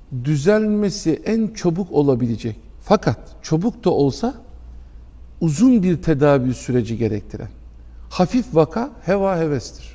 düzelmesi en çabuk olabilecek. Fakat çabuk da olsa uzun bir tedavi süreci gerektiren hafif vaka heva hevestir.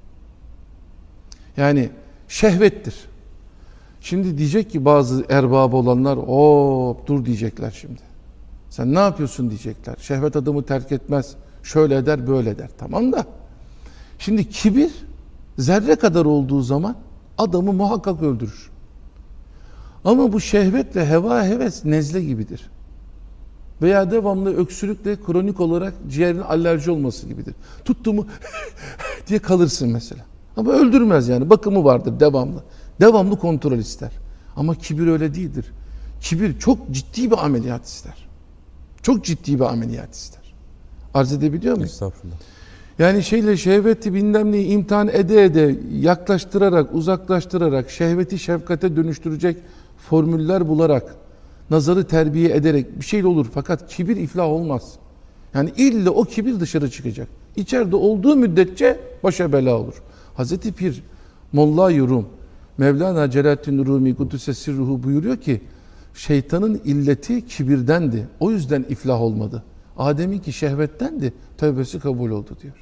Yani şehvettir. Şimdi diyecek ki bazı erbab olanlar, hop dur diyecekler şimdi. Sen ne yapıyorsun diyecekler. Şehvet adamı terk etmez. Şöyle eder, böyle eder. Tamam da. Şimdi kibir zerre kadar olduğu zaman adamı muhakkak öldürür. Ama bu şehvet ve heva heves nezle gibidir. Veya devamlı öksürükle kronik olarak ciğerin alerji olması gibidir. Tuttu mu diye kalırsın mesela. Ama öldürmez yani. Bakımı vardır devamlı. Devamlı kontrol ister. Ama kibir öyle değildir. Kibir çok ciddi bir ameliyat ister. Çok ciddi bir ameliyat ister. Arz edebiliyor muyum? Estağfurullah. Yani şehveti bilmem neyi imtihan ede yaklaştırarak, uzaklaştırarak, şehveti şefkate dönüştürecek formüller bularak, nazarı terbiye ederek bir şey olur. Fakat kibir iflah olmaz. Yani illa o kibir dışarı çıkacak. İçeride olduğu müddetçe başa bela olur. Hazreti Pir Molla-i Rum, Mevlana Celaleddin Rumi Kuddüs'e sirruhu buyuruyor ki şeytanın illeti kibirdendi. O yüzden iflah olmadı. Adem'inki şehvettendi. Tövbesi kabul oldu diyor.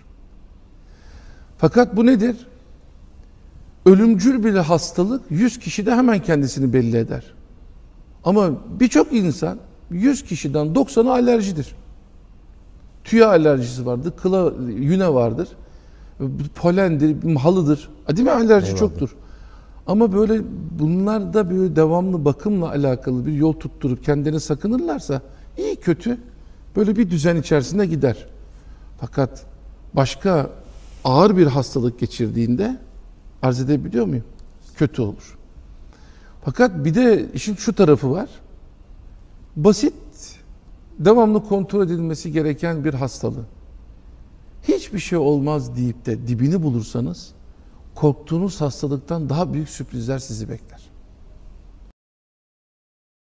Fakat bu nedir? Ölümcül bir hastalık 100 kişide hemen kendisini belli eder. Ama birçok insan 100 kişiden 90'ı alerjidir. Tüye alerjisi vardır, kıla, yüne vardır, polendir, halıdır. Değil mi? Alerji eyvallah. Çoktur. Ama böyle bunlar da böyle devamlı bakımla alakalı bir yol tutturup kendini sakınırlarsa iyi kötü böyle bir düzen içerisinde gider. Fakat başka ağır bir hastalık geçirdiğinde arz edebiliyor muyum? Kötü olur. Fakat bir de işin şu tarafı var. Basit, devamlı kontrol edilmesi gereken bir hastalığı. Hiçbir şey olmaz deyip de dibini bulursanız korktuğunuz hastalıktan daha büyük sürprizler sizi bekler.